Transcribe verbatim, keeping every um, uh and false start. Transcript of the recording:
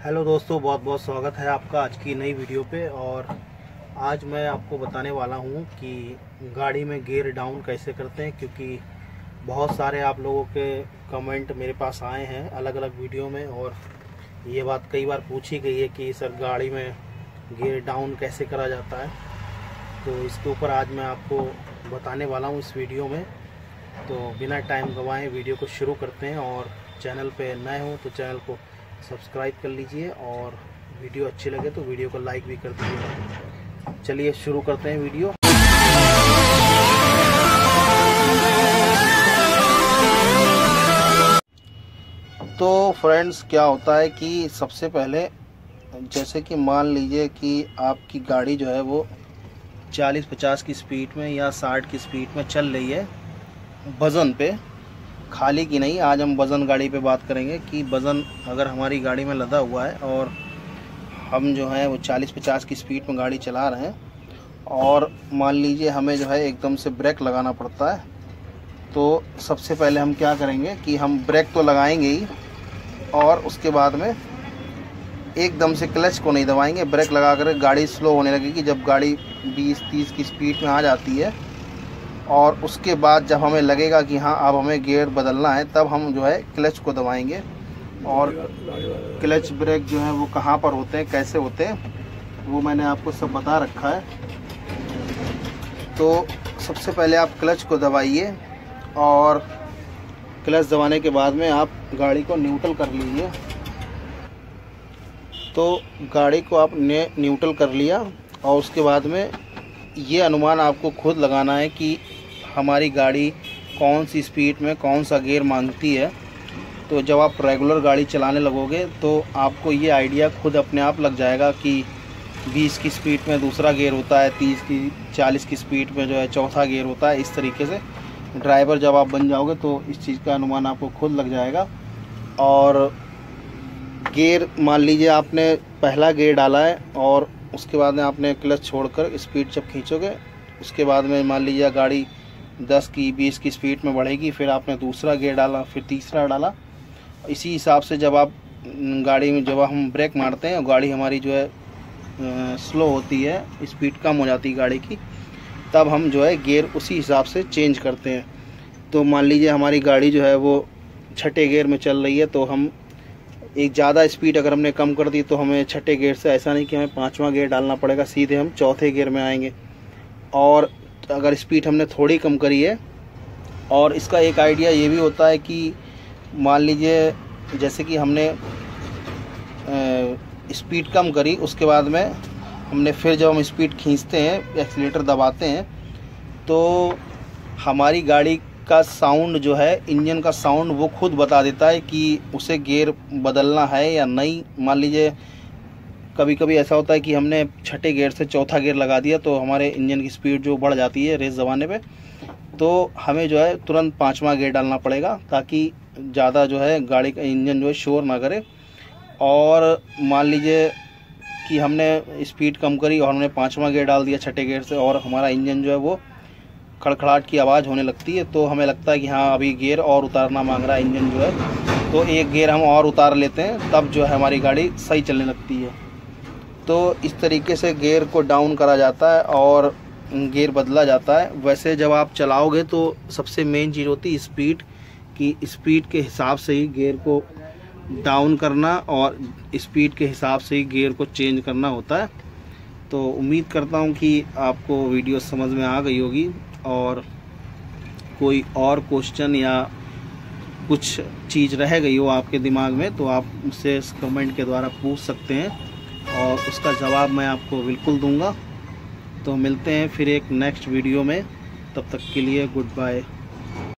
Hello दोस्तों, बहुत बहुत स्वागत है आपका आज की नई वीडियो पे। और आज मैं आपको बताने वाला हूँ कि गाड़ी में गियर डाउन कैसे करते हैं, क्योंकि बहुत सारे आप लोगों के कमेंट मेरे पास आए हैं अलग अलग वीडियो में, और ये बात कई बार पूछी गई है कि सर गाड़ी में गियर डाउन कैसे करा जाता है। तो इसके ऊपर आज मैं आपको बताने वाला हूँ इस वीडियो में। तो बिना टाइम गंवाए वीडियो को शुरू करते हैं। और चैनल पे नए हो तो चैनल को सब्सक्राइब कर लीजिए, और वीडियो अच्छी लगे तो वीडियो को लाइक भी कर दीजिए। चलिए शुरू करते हैं वीडियो। तो फ्रेंड्स, क्या होता है कि सबसे पहले जैसे कि मान लीजिए कि आपकी गाड़ी जो है वो चालीस पचास की स्पीड में या साठ की स्पीड में चल रही है वज़न पे, खाली की नहीं। आज हम वज़न गाड़ी पे बात करेंगे कि वज़न अगर हमारी गाड़ी में लदा हुआ है और हम जो है वो चालीस पचास की स्पीड में गाड़ी चला रहे हैं, और मान लीजिए हमें जो है एकदम से ब्रेक लगाना पड़ता है। तो सबसे पहले हम क्या करेंगे कि हम ब्रेक तो लगाएंगे ही, और उसके बाद में एकदम से क्लच को नहीं दबाएंगे। ब्रेक लगा कर गाड़ी स्लो होने लगेगी जब गाड़ी बीस तीस की स्पीड में आ जाती है, और उसके बाद जब हमें लगेगा कि हाँ अब हमें गियर बदलना है, तब हम जो है क्लच को दबाएंगे। और क्लच ब्रेक जो है वो कहाँ पर होते हैं, कैसे होते हैं, वो मैंने आपको सब बता रखा है। तो सबसे पहले आप क्लच को दबाइए, और क्लच दबाने के बाद में आप गाड़ी को न्यूट्रल कर लीजिए। तो गाड़ी को आपने न्यूट्रल कर लिया, और उसके बाद में ये अनुमान आपको खुद लगाना है कि हमारी गाड़ी कौन सी स्पीड में कौन सा गियर मांगती है। तो जब आप रेगुलर गाड़ी चलाने लगोगे तो आपको ये आइडिया खुद अपने आप लग जाएगा कि बीस की स्पीड में दूसरा गियर होता है, तीस की चालीस की स्पीड में जो है चौथा गियर होता है। इस तरीके से ड्राइवर जब आप बन जाओगे तो इस चीज़ का अनुमान आपको खुद लग जाएगा। और गियर मान लीजिए आपने पहला गियर डाला है, और उसके बाद में आपने क्लच छोड़कर स्पीड जब खींचोगे, उसके बाद में मान लीजिए गाड़ी दस की बीस की स्पीड में बढ़ेगी, फिर आपने दूसरा गियर डाला, फिर तीसरा डाला। इसी हिसाब से जब आप गाड़ी में जब हम ब्रेक मारते हैं, गाड़ी हमारी जो है स्लो होती है, स्पीड कम हो जाती है गाड़ी की, तब हम जो है गियर उसी हिसाब से चेंज करते हैं। तो मान लीजिए हमारी गाड़ी जो है वो छठे गियर में चल रही है, तो हम एक ज़्यादा स्पीड अगर हमने कम कर दी तो हमें छठे गियर से, ऐसा नहीं कि हमें पाँचवा गियर डालना पड़ेगा, सीधे हम चौथे गियर में आएंगे। और अगर स्पीड हमने थोड़ी कम करी है, और इसका एक आइडिया ये भी होता है कि मान लीजिए जैसे कि हमने स्पीड कम करी, उसके बाद में हमने फिर जब हम स्पीड खींचते हैं, एक्सीलेटर दबाते हैं, तो हमारी गाड़ी का साउंड जो है, इंजन का साउंड, वो खुद बता देता है कि उसे गियर बदलना है या नहीं। मान लीजिए कभी कभी ऐसा होता है कि हमने छठे गियर से चौथा गियर लगा दिया, तो हमारे इंजन की स्पीड जो बढ़ जाती है रेस दबाने पे, तो हमें जो है तुरंत पाँचवा गियर डालना पड़ेगा, ताकि ज़्यादा जो है गाड़ी का इंजन जो है शोर ना करे। और मान लीजिए कि हमने स्पीड कम करी और हमने पाँचवा गियर डाल दिया छठे गियर से, और हमारा इंजन जो है वो खड़खड़ाहट की आवाज़ होने लगती है, तो हमें लगता है कि हाँ अभी गियर और उतारना मांग रहा है इंजन जो है, तो एक गियर हम और उतार लेते हैं, तब जो है हमारी गाड़ी सही चलने लगती है। तो इस तरीके से गियर को डाउन करा जाता है और गियर बदला जाता है। वैसे जब आप चलाओगे तो सबसे मेन चीज़ होती है स्पीड, कि स्पीड के हिसाब से ही गियर को डाउन करना और स्पीड के हिसाब से ही गियर को चेंज करना होता है। तो उम्मीद करता हूँ कि आपको वीडियो समझ में आ गई होगी, और कोई और क्वेश्चन या कुछ चीज़ रह गई हो आपके दिमाग में तो आप मुझसे कमेंट के द्वारा पूछ सकते हैं, और उसका जवाब मैं आपको बिल्कुल दूंगा। तो मिलते हैं फिर एक नेक्स्ट वीडियो में, तब तक के लिए गुड बाय।